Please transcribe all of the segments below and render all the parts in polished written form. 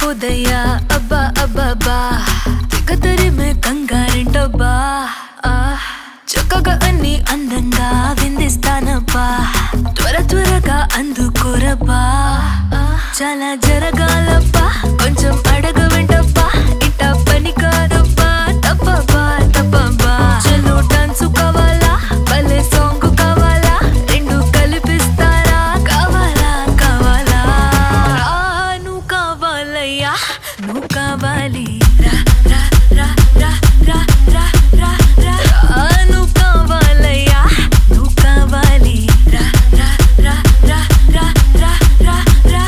పోదయ్యా అబ్బా అబ్బా తెగతరి మే కంగారింటబ్బా చక్కగా అన్ని అందంగా విందిస్తానబ్బా త్వరగా అందుకోరబ్బా చాలా జరగాలబ్బా కొంచెం అడగ వెంటబ్బా ఇట్ట పని కాదబ్బా తప్పబ్బా తప్పబ్బా చలో డాన్సు కావాలా భలే సాంగ్ కావాలా రెండు కలిపిస్తారా కావాలా కావాలా నువ్వు కావాలయ్యా నువ్వు కావాలి రా రా రా రా రా రా రా రా నువ్వు కావాలయ్యా నువ్వు కావాలి రా రా రా రా రా రా రా రా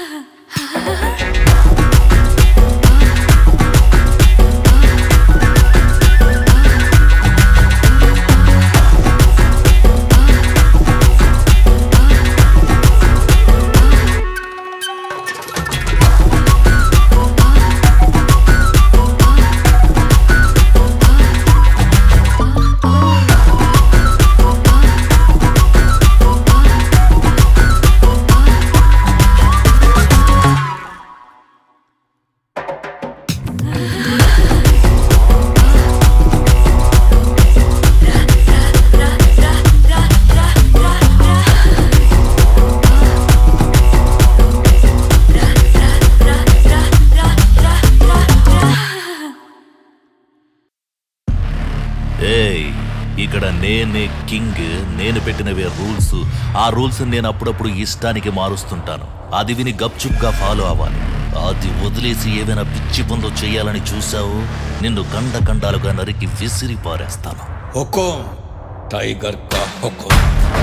ఇక్కడ నేనే కింగ్, నేను పెట్టినవే రూల్స్. ఆ రూల్స్ నేను అప్పుడప్పుడు ఇష్టానికి మారుస్తుంటాను. అది విని గప్చుప్గా ఫాలో అవ్వాలి. అది వదిలేసి ఏమైనా పిచ్చి పనులు చేయాలని చూసావు, నిన్ను కండాలుగా నరికి విసిరి పారేస్తాను. హుకుం టైగర్ కా హుకుం.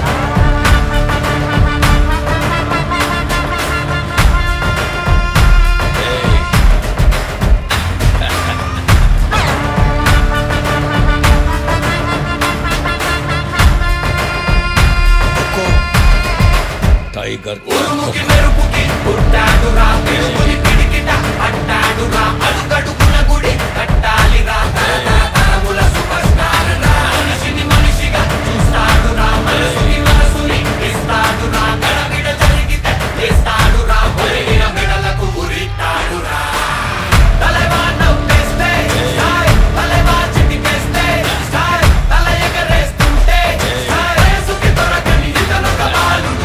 టైగర్ ఉరుముకి మెరుపుకి పుట్టాడురా పిడుగుని పిడికిట పట్టాడురా అడుగడుగున గుడి కట్టాలిరా తరముల సూపర్ స్టార్ రా మనిషిని మనిషిగా చూస్తాడురా మనసుని మనసుని ఇస్తాడురా గడబిడ జరిగితే చేస్తాడురా ఒరిగిన మెడలకు ఉరితాడురా తలవా నవ్వేస్తే స్టైల్ తలవా చిటికేస్తే స్టైల్ తల ఎగరేస్తుంటే స్టైల్ రేసుకి దొరకని ఇతనొక బాలుడు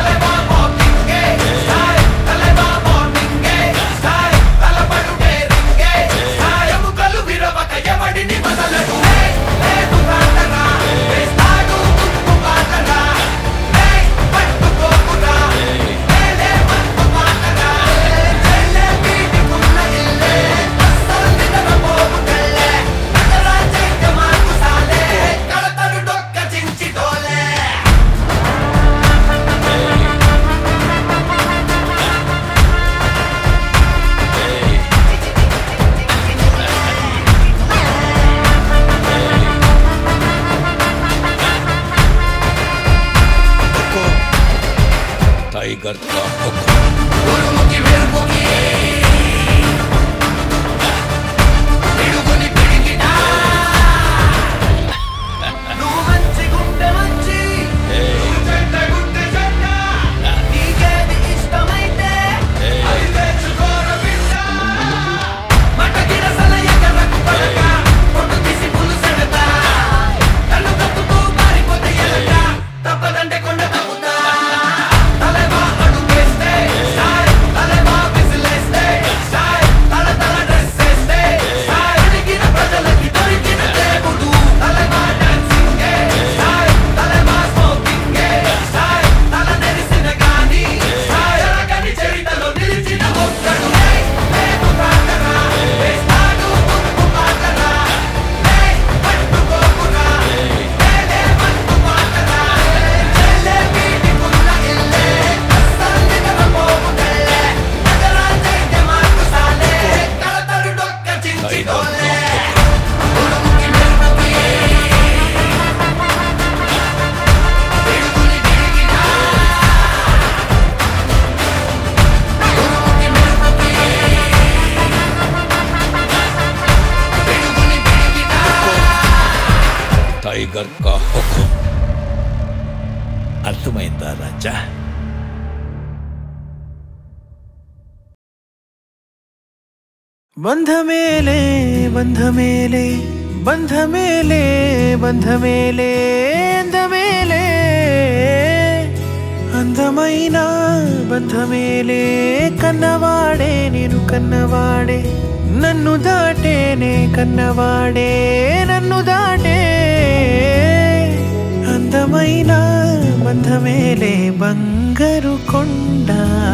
టైగర్ కా హుకుం. ఉరుముకి మెరుపుకి పిడుగుని పిడికిట నువ్వు మంచి గుండె మంచి నువ్వు చెడ్డ గుండె చెడ్డ నీకేది ఇష్టమైతే అది తెచ్చుకోర బిడ్డ మటగిర సల ఎగరకు పడక పొట్టు తీసి పులుసెడతా కన్ను కప్పుతూ పారిపోతే ఎలక తప్పదంటే కొండ తప్పుతా టైగర్ కా హుకుం. అర్థమైందా రాజా? ಬಂಧ ಮೇಲೆ ಬಂಧ ಮೇಲೆ ಬಂಧ ಮೇಲೆ ಬಂಧ ಮೇಲೆ ಅಂದ ಮೇಲೆ అందమైన బంధ మేలే కన్నవాడే నేను కన్నవాడే నన్ను దాటేనే కన్నవాడే నన్ను దాటే అందమైన బంధ మేలే బంగారు కొండ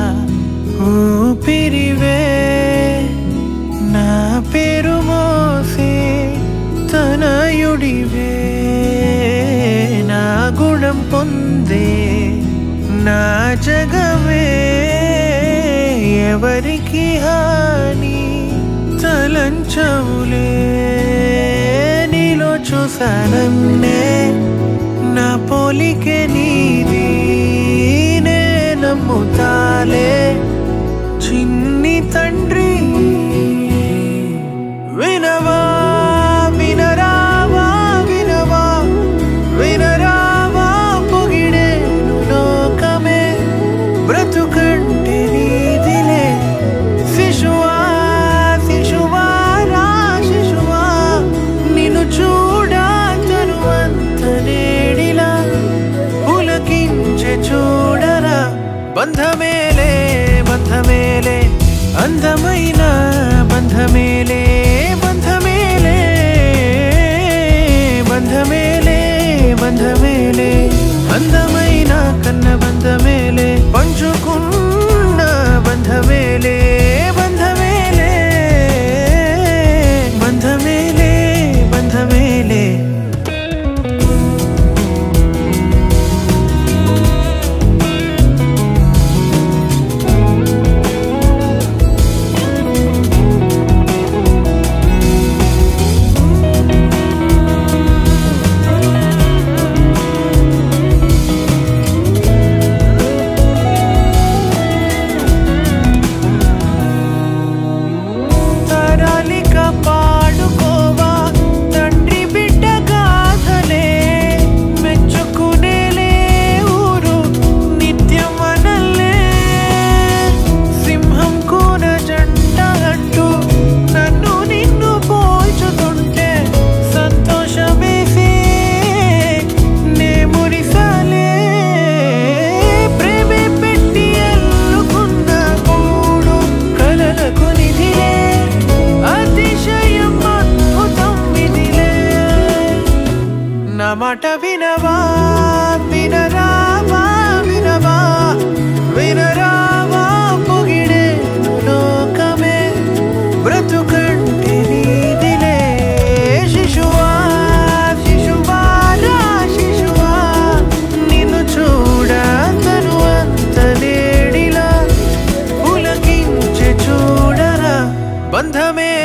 ఊపిరివే నా పేరు మోసే తనయుడివే నా గుణం పొందే నా జగమే ఎవరికి హాని తలంచవులే నీలో చూసానన్నే నా పోలికే నీది నే నమ్ముతాలే చిన్ని తండ్రి వినవా వినరావా వినవా వినరావా పొగిడేను లోకమే బ్రతుకంటే నీదిలే శిశువా శిశువా రా శిశువా నిన్ను చూడా తనువంత నేడిలా పులకించే చూడరా బంధ మేలే అందమైన బంధ మేలే బంధ మేలే బంధ మేలే బంధ మేలే అందమైన కన్న బంధ మేలే పంచుకున్న బంధ మేలే బంధ మేలే బంధ మేలే బంధ మేలే మాట వినవా వినరావా వినవా వినరావా పొగిడే లోకమే బ్రతుకంటే నీదిలే శిశువా శిశువా రా శిశువా నిన్ను చూడ తనువంత నేడిలా పులకించే చూడరా బంధమే